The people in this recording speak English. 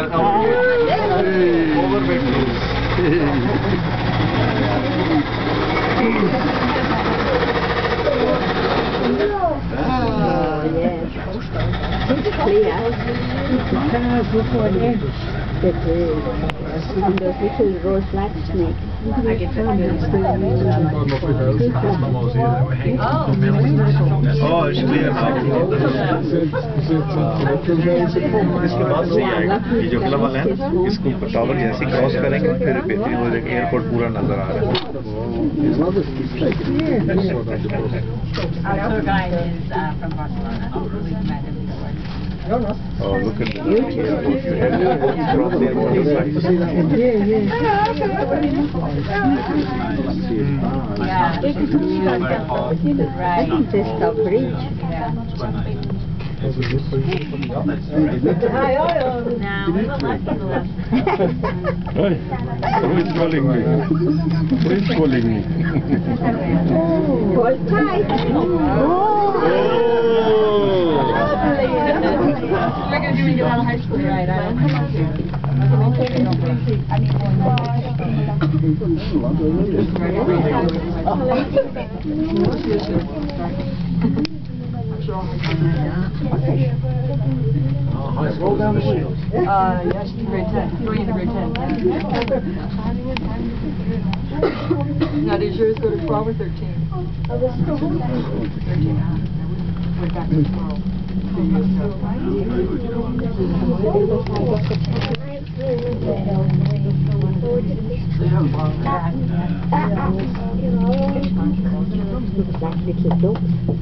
And those little rose black snakes. I get them. Oh, it's clear now. इसके बाद सही आएगा ये जो क्लब वाला है इसको टावर जैसे क्रॉस करेंगे फिर बेहतरीन हो जाएगा एयरपोर्ट पूरा नजर आ रहा है Our tour guide is from Barcelona. We've met him before. Oh, look at the airport. From the airport. Yeah. I think this is the bridge. Now, we will let people up. Who is calling me? Who is calling me? Hold tight. We're going to do when you get out of high school, right? I don't yes, grade 10. Going into grade 10. Now, does yours go to 12 or 13? 13. Went back to 12. Like little dogs.